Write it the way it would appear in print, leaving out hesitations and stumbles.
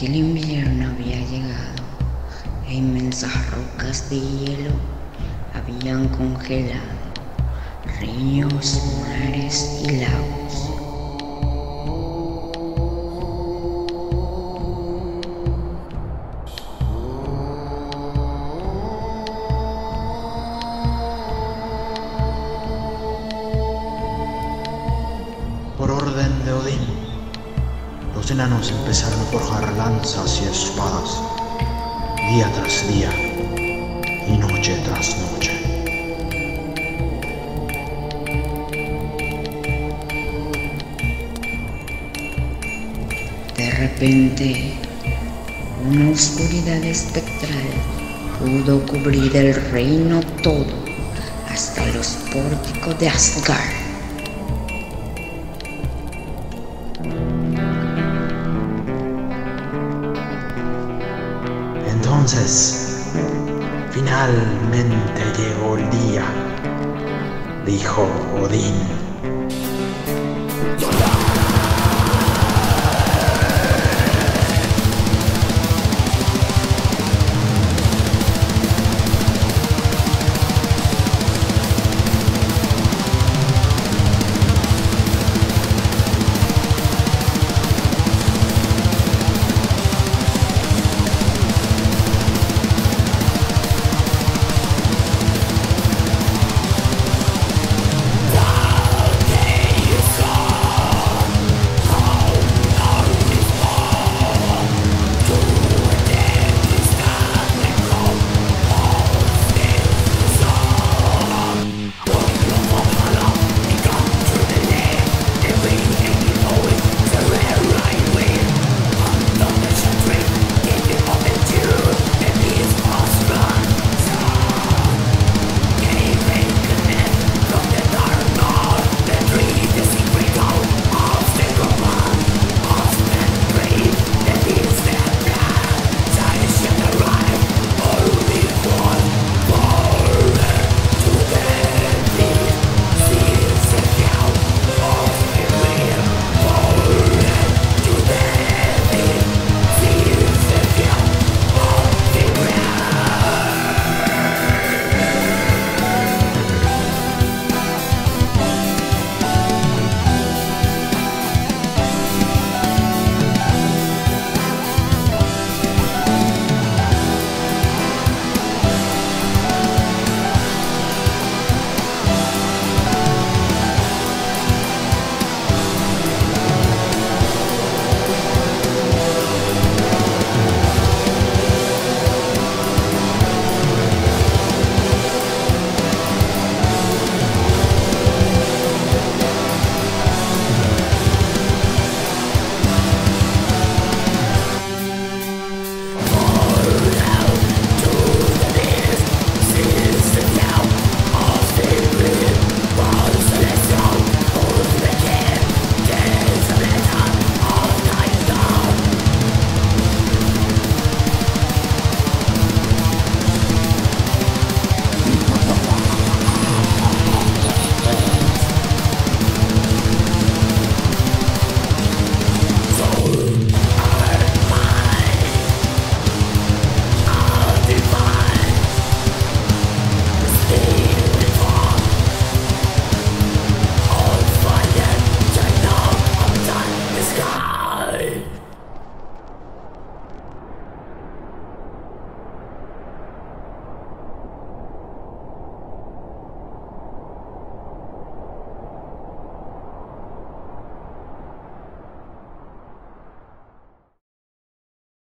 que el invierno había llegado e inmensas rocas de hielo habían congelado ríos, mares y lagos. Por orden de Odín, los enanos empezaron a forjar lanzas y espadas, día tras día y noche tras noche. De repente, una oscuridad espectral pudo cubrir el reino todo, hasta los pórticos de Asgard. Entonces, finalmente llegó el día, dijo Odín.